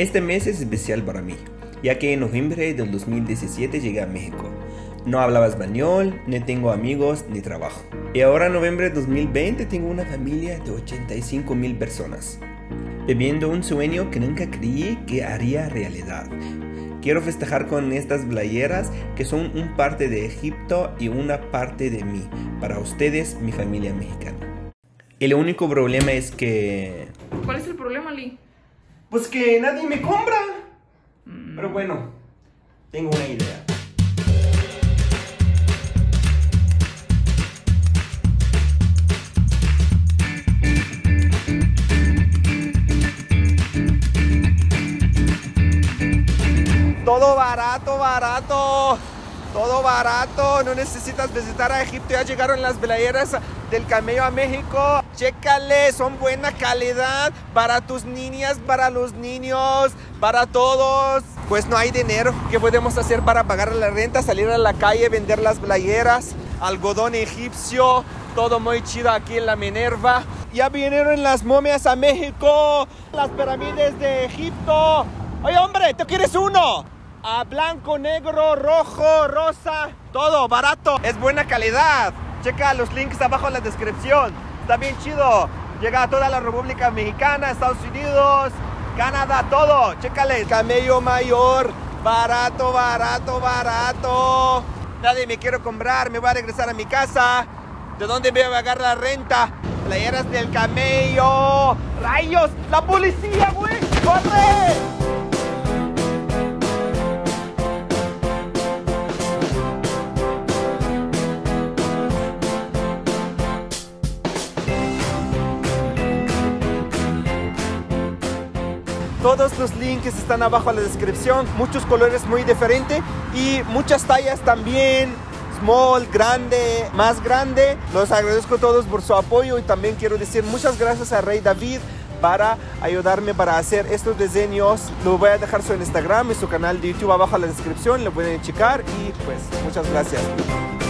Este mes es especial para mí, ya que en noviembre del 2017 llegué a México. No hablaba español, ni tengo amigos, ni trabajo. Y ahora en noviembre de 2020 tengo una familia de 85,000 personas, viviendo un sueño que nunca creí que haría realidad. Quiero festejar con estas playeras que son un parte de Egipto y una parte de mí, para ustedes, mi familia mexicana. El único problema es que... ¿Cuál es el problema, Lee? Pues que nadie me compra. Pero bueno, tengo una idea. Todo barato, barato. Todo barato. No necesitas visitar a Egipto. Ya llegaron las playeras del camello a México. Chécale, son buena calidad. Para tus niñas, para los niños, para todos. Pues no hay dinero. ¿Qué podemos hacer para pagar la renta? Salir a la calle, vender las playeras. Algodón egipcio. Todo muy chido aquí en la Minerva. Ya vinieron las momias a México. Las pirámides de Egipto. Oye, hombre, ¿tú quieres uno? A blanco, negro, rojo, rosa, todo barato. Es buena calidad. Checa los links abajo en la descripción. Está bien chido. Llega a toda la República Mexicana, Estados Unidos, Canadá, todo. Chécale. Camello mayor. Barato, barato, barato. Nadie me quiere comprar. Me voy a regresar a mi casa. ¿De dónde voy a pagar la renta? Playeras del camello. ¡Rayos! ¡La policía, güey! ¡Corre! Todos los links están abajo en la descripción. Muchos colores muy diferentes y muchas tallas también. Small, grande, más grande. Los agradezco a todos por su apoyo y también quiero decir muchas gracias a Rey David para ayudarme para hacer estos diseños. Lo voy a dejar su Instagram y su canal de YouTube abajo en la descripción. Lo pueden checar y pues muchas gracias.